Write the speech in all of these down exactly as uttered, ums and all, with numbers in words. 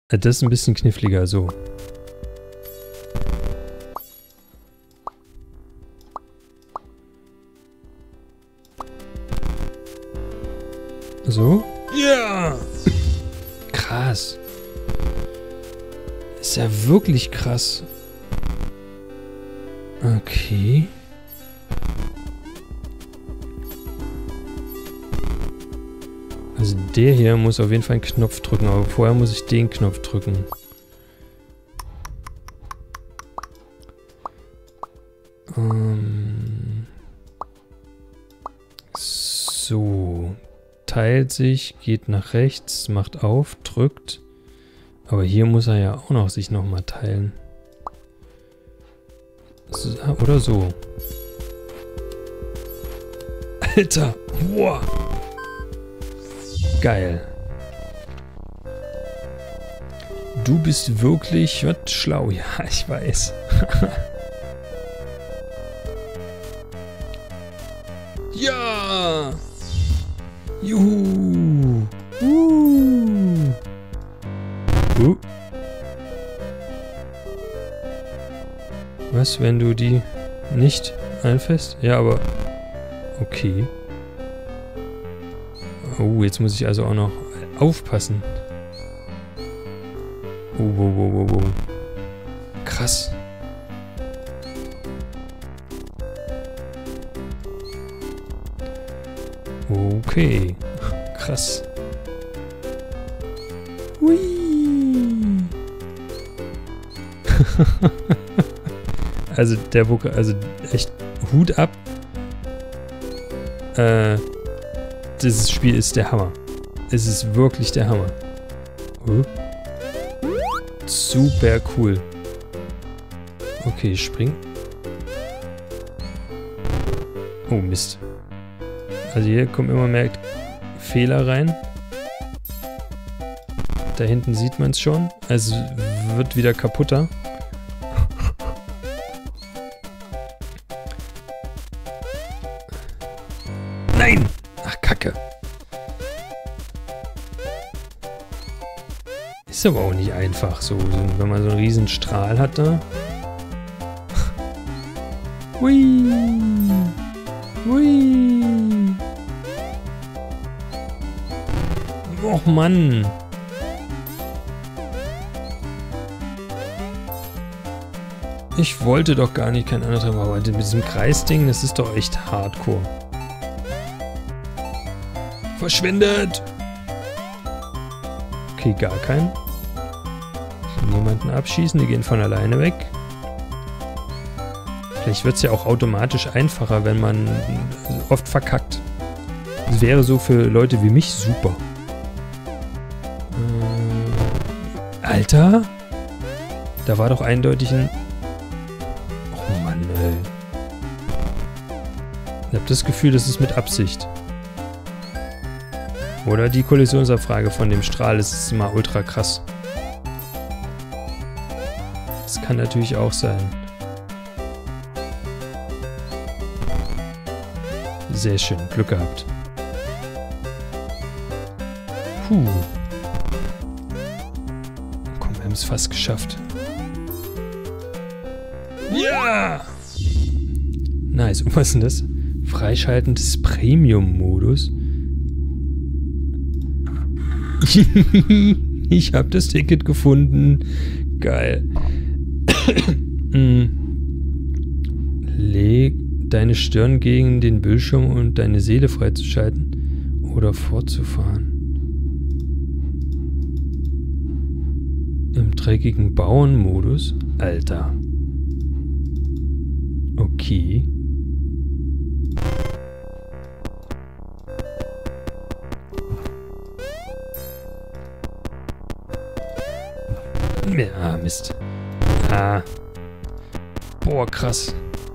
Das ist ein bisschen kniffliger, so. So? Ja! Krass. Ist ja wirklich krass. Okay. Also der hier muss auf jeden Fall einen Knopf drücken, aber vorher muss ich den Knopf drücken. Ähm so. Teilt sich, geht nach rechts, macht auf, drückt. Aber hier muss er ja auch noch sich nochmal teilen. So, oder so. Alter! Boah! Geil. Du bist wirklich was schlau. Ja, ich weiß. Ja! Juhu! Uh. Uh. Was, wenn du die nicht einfährst? Ja, aber... Okay. Oh, jetzt muss ich also auch noch aufpassen. Oh, wow, wow, wow, wow. Krass. Okay. Krass. Hui. Also der Vokal, also echt Hut ab. Äh, dieses Spiel ist der Hammer. Es ist wirklich der Hammer. Oh. Super cool. Okay, spring. Oh Mist. Also hier kommen immer mehr Fehler rein. Da hinten sieht man es schon. Also wird wieder kaputter. Nein! Ach, Kacke. Ist aber auch nicht einfach so, wenn man so einen riesen Strahl hat da. Hui! Hui! Och Mann! Ich wollte doch gar nicht kein anderes, aber mit diesem Kreisding, das ist doch echt hardcore. Verschwindet! Okay, gar keinen. Niemanden abschießen, die gehen von alleine weg. Vielleicht wird es ja auch automatisch einfacher, wenn man oft verkackt. Das wäre so für Leute wie mich super. Äh, Alter? Da war doch eindeutig ein... Oh Mann, ey. Ich habe das Gefühl, das ist mit Absicht. Oder die Kollisionsabfrage von dem Strahl ist immer ultra krass. Das kann natürlich auch sein. Sehr schön, Glück gehabt. Puh. Komm, wir haben es fast geschafft. Ja! Nice, und was ist denn das? Freischalten des Premium-Modus. Ich habe das Ticket gefunden. Geil. Leg deine Stirn gegen den Bildschirm, um deine Seele freizuschalten oder fortzufahren. Im dreckigen Bauen-Modus? Alter. Okay. Ah, Mist. Ah. Boah, krass.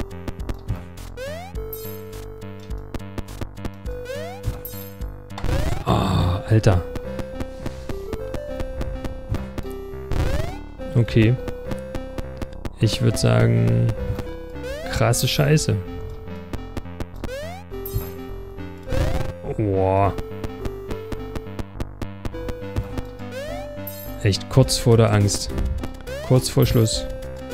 Ah, Alter. Okay. Ich würde sagen, krasse Scheiße. Boah. Echt kurz vor der Angst. Kurz vor Schluss.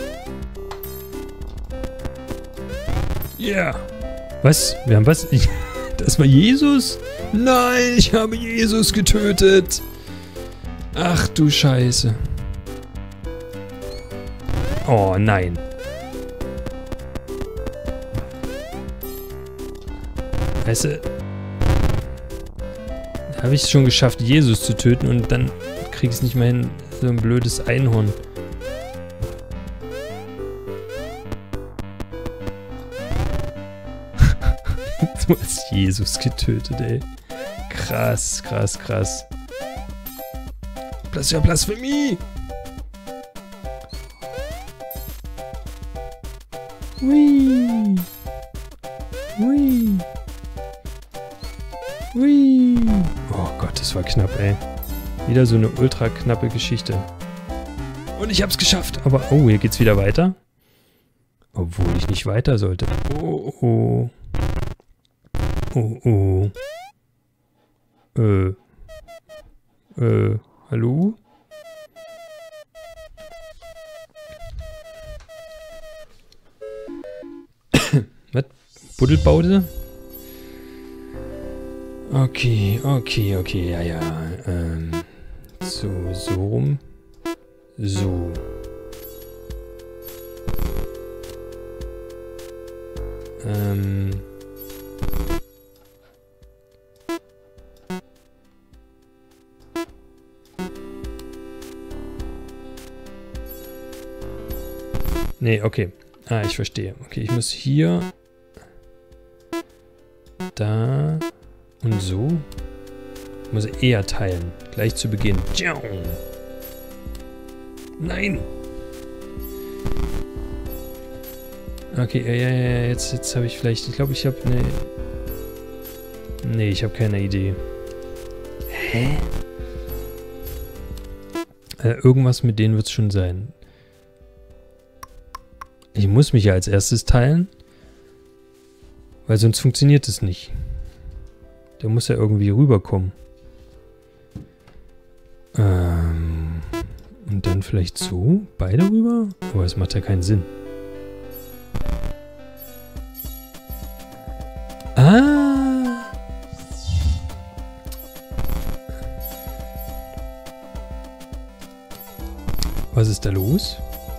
Ja. Yeah. Was? Wir haben was? Ich, das war Jesus? Nein, ich habe Jesus getötet. Ach du Scheiße. Oh nein. Weißt du, habe ich es schon geschafft, Jesus zu töten und dann krieg ich es nicht mehr hin, so ein blödes Einhorn. Du hast Jesus getötet, ey. Krass, krass, krass. Das ist ja Blasphemie! Hui! Hui! Hui! Oh Gott, das war knapp, ey. Wieder so eine ultra knappe Geschichte. Und ich hab's geschafft. Aber, oh, hier geht's wieder weiter. Obwohl ich nicht weiter sollte. Oh, oh. Oh, oh. Äh. Äh, hallo? Was? Buddelbaude? Okay, okay, okay, ja, ja. Ähm, so, so rum. So. Ähm. Nee, okay. Ah, ich verstehe. Okay, ich muss hier, da und so. Ich muss eher teilen. Gleich zu Beginn. Nein! Okay, ja, ja, ja, jetzt, jetzt habe ich vielleicht, ich glaube, ich habe eine... Nee, ich habe keine Idee. Hä? Äh, irgendwas mit denen wird es schon sein. Ich muss mich ja als erstes teilen, weil sonst funktioniert es nicht. Der muss ja irgendwie rüberkommen. Ähm, und dann vielleicht so, beide rüber? Aber es macht ja keinen Sinn. Ah! Was ist da los?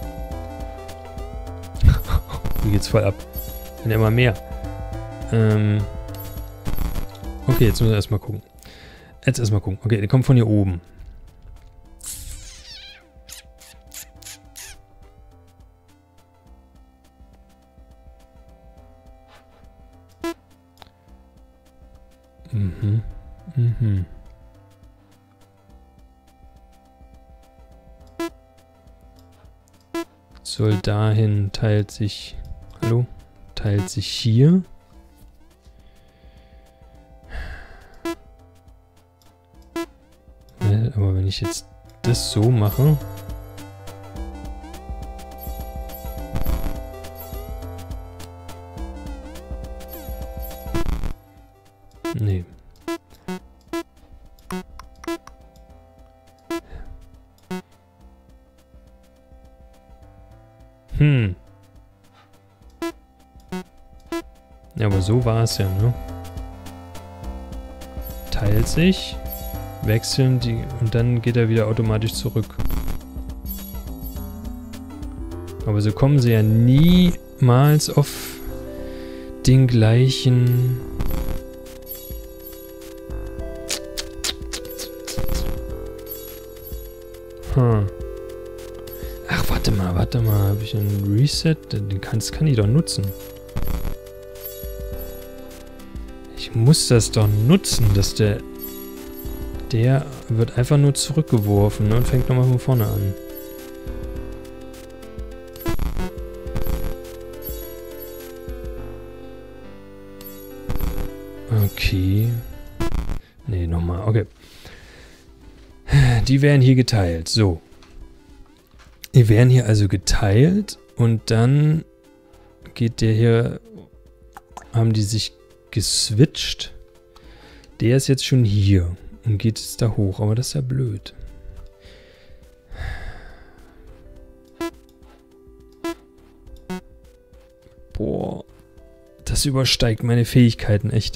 Hier geht's voll ab. Und immer mehr. Ähm. Okay, jetzt müssen wir erstmal gucken. Jetzt erstmal gucken. Okay, der kommt von hier oben. Mhm. Mhm. Soll dahin, teilt sich... Hallo? Teilt sich hier. Aber wenn ich jetzt das so mache... Nee. Hm. Ja, aber so war es ja, ne? Teilt sich, wechseln die und dann geht er wieder automatisch zurück. Aber so kommen sie ja niemals auf den gleichen... Hm. Ach, warte mal, warte mal. Habe ich einen Reset? Den kann, das kann ich doch nutzen. Ich muss das doch nutzen, dass der... Der wird einfach nur zurückgeworfen, ne, und fängt nochmal von vorne an. Okay. Nee, nochmal. Okay. Die werden hier geteilt. So. Die werden hier also geteilt und dann geht der hier, haben die sich geswitcht. Der ist jetzt schon hier und geht jetzt da hoch, aber das ist ja blöd. Boah. Das übersteigt meine Fähigkeiten, echt.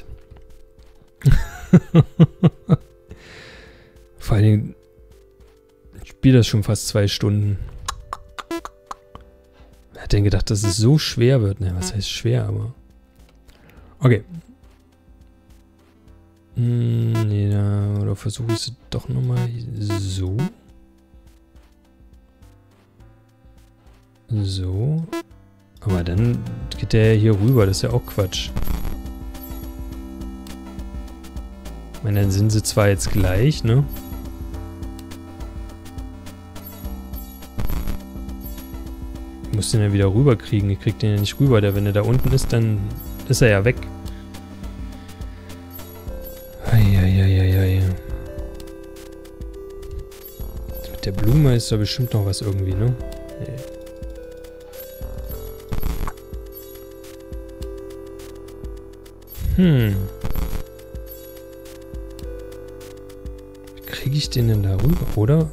Vor allen Dingen, ich spiele das schon fast zwei Stunden. Wer hat denn gedacht, dass es so schwer wird? Ne, was heißt schwer, aber... Okay. Hm, nee, da, oder versuche ich es doch nochmal so. So. Aber dann geht der hier rüber, das ist ja auch Quatsch. Ich meine, dann sind sie zwar jetzt gleich, ne? Ich muss den ja wieder rüberkriegen. Ich krieg den ja nicht rüber. Der, wenn er da unten ist, dann ist er ja weg. Eieieiei. Mit der Blume ist da bestimmt noch was irgendwie, ne? Nee. Hm. Wie kriege ich den denn da rüber, oder?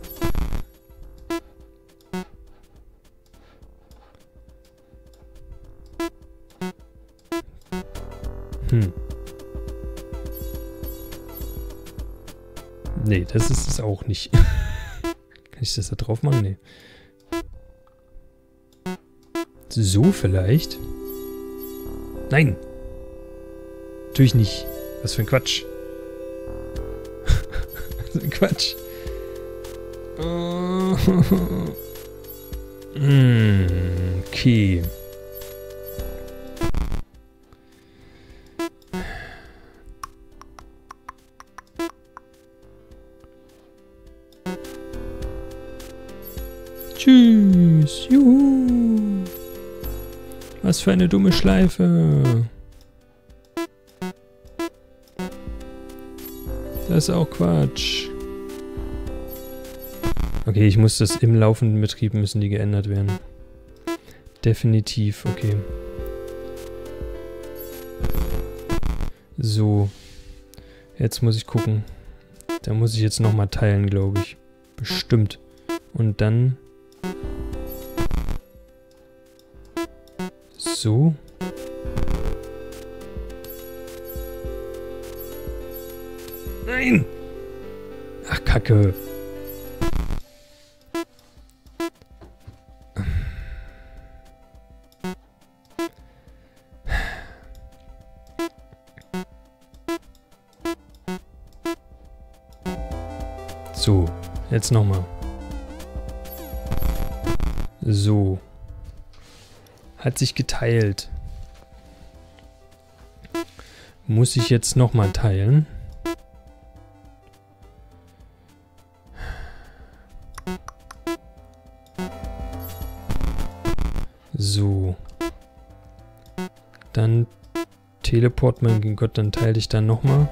Hm. Nee, das ist es auch nicht. Kann ich das da drauf machen? Nee. So vielleicht? Nein! Natürlich nicht. Was für ein Quatsch. Was für ein Quatsch. Oh. mm, okay. Tschüss. Juhu. Was für eine dumme Schleife. Das ist auch Quatsch. Okay, ich muss das im laufenden Betrieb, müssen die geändert werden. Definitiv, okay. So. Jetzt muss ich gucken. Da muss ich jetzt nochmal teilen, glaube ich. Bestimmt. Und dann... So. Nein! Ach, Kacke. So, jetzt nochmal. So. Hat sich geteilt. Muss ich jetzt nochmal teilen? So. Dann Teleport, mein Gott, dann teile ich dann nochmal.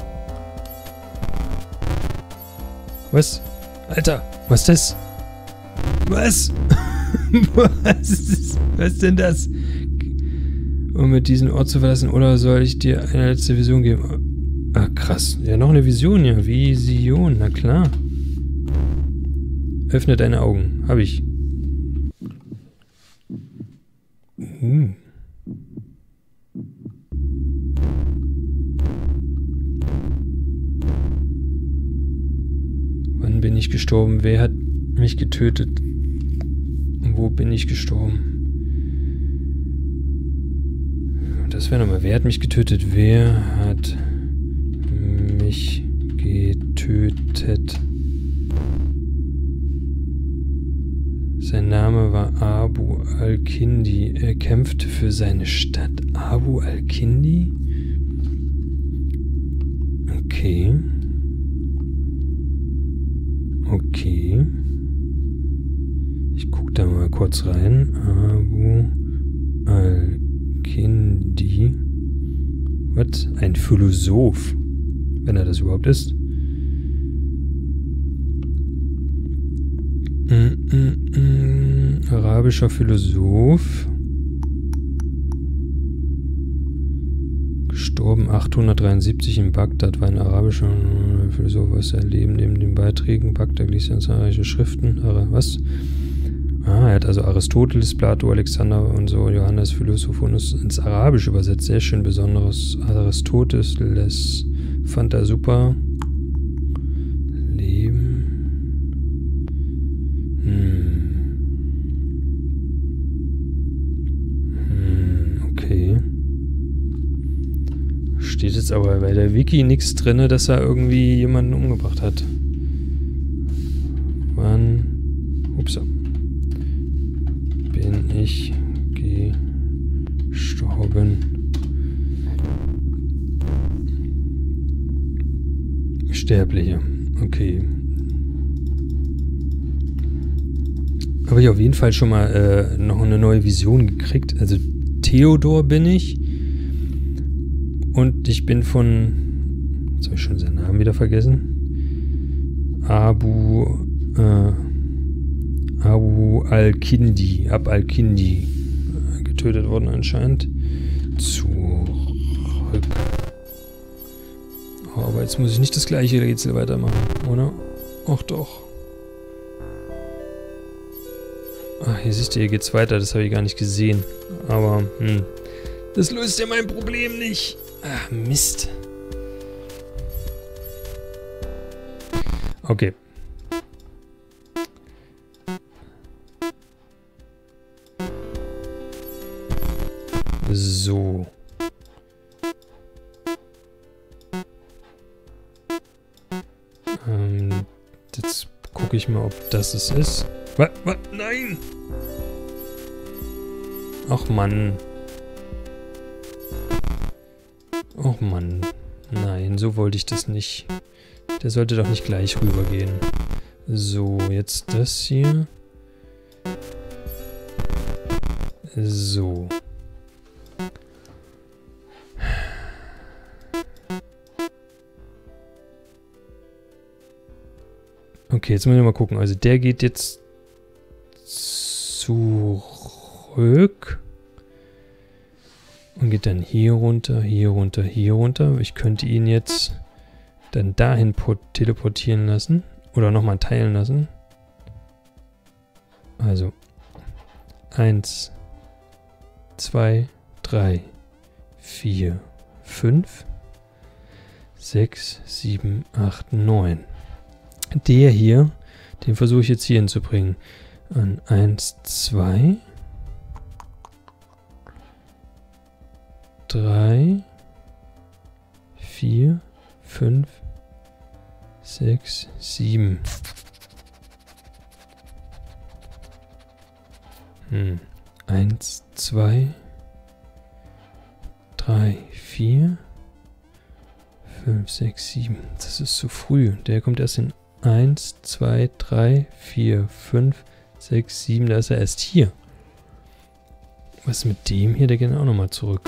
Was? Alter, was ist das? Was? Was? Was ist denn das? Um mit diesem Ort zu verlassen, oder soll ich dir eine letzte Vision geben? Ah, krass. Ja, noch eine Vision, ja. Vision, na klar. Öffne deine Augen. Hab ich. Hm. Wann bin ich gestorben? Wer hat mich getötet? Wo bin ich gestorben? Das wäre nochmal. Wer hat mich getötet? Wer hat mich getötet? Sein Name war Abu al-Kindi. Er kämpfte für seine Stadt. Abu al-Kindi? Okay. Okay. Ich gucke da mal kurz rein. Abu al-Kindi. Was? Ein Philosoph. Wenn er das überhaupt ist. Mm, mm, mm. Arabischer Philosoph. Gestorben achthundertdreiundsiebzig in Bagdad, war ein arabischer Philosoph, was er Leben neben den Beiträgen. Bagdad ließ ja zahlreiche Schriften. Was? Ah, er hat also Aristoteles, Plato, Alexander und so, Johannes Philosophus ins Arabische übersetzt. Sehr schön besonderes. Aristoteles fand er super. Leben. Hm. Hm, okay. Steht jetzt aber bei der Wiki nichts drin, dass er irgendwie jemanden umgebracht hat. Wann? Ups. Bin ich gestorben? Sterbliche. Okay. Habe ich auf jeden Fall schon mal äh, noch eine neue Vision gekriegt. Also Theodor bin ich. Und ich bin von... Jetzt habe ich schon seinen Namen wieder vergessen. Abu... Äh, Abu al-Kindi, Ab al-Kindi, äh, getötet worden anscheinend. Zurück. Oh, aber jetzt muss ich nicht das gleiche Rätsel weitermachen, oder? Ach doch. Ach, hier siehst du, hier geht's weiter, das habe ich gar nicht gesehen. Aber, hm. Das löst ja mein Problem nicht. Ach, Mist. Okay. So. Ähm, jetzt gucke ich mal, ob das es ist. Was? Was? Nein! Ach Mann. Ach Mann. Nein, so wollte ich das nicht. Der sollte doch nicht gleich rübergehen. So, jetzt das hier. So. Okay, jetzt müssen wir mal gucken. Also der geht jetzt zurück und geht dann hier runter, hier runter, hier runter. Ich könnte ihn jetzt dann dahin teleportieren lassen oder nochmal teilen lassen. Also eins, zwei, drei, vier, fünf, sechs, sieben, acht, neun. Der hier, den versuche ich jetzt hier hinzubringen. An eins, zwei, drei, vier, fünf, sechs, sieben. Hm. eins, zwei, drei, vier, fünf, sechs, sieben. Das ist zu früh. Der kommt erst in eins, zwei, drei, vier, fünf, sechs, sieben. Da ist er erst hier. Was ist mit dem hier? Der geht auch nochmal zurück.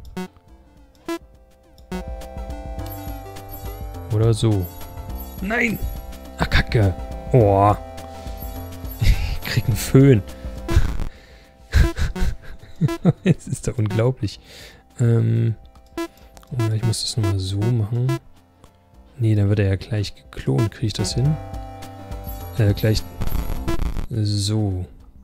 Oder so. Nein! Ach, Kacke. Oh. Ich krieg einen Föhn. Jetzt ist er unglaublich. Ähm. Oder ich muss das nochmal so machen. Nee, dann wird er ja gleich geklont. Kriege ich das hin? Äh, gleich... So.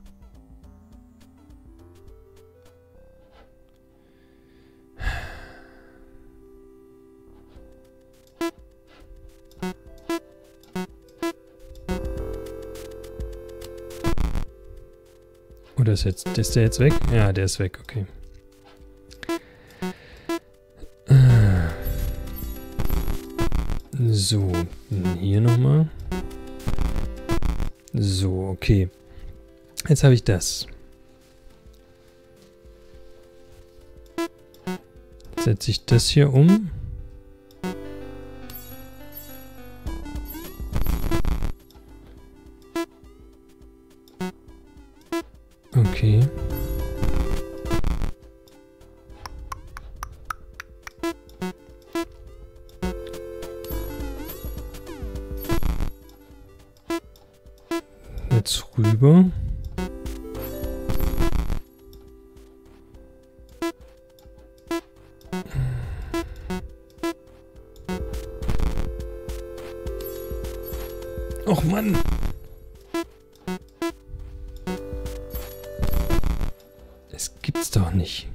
Oder ist jetzt... Ist der jetzt weg? Ja, der ist weg, okay. So, hier nochmal. So, okay. Jetzt habe ich das. Setze ich das hier um. Okay. Jetzt rüber. Och Mann! Das gibt's doch nicht.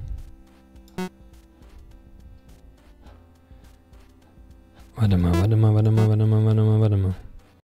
Warte mal, warte mal, warte mal, warte mal, warte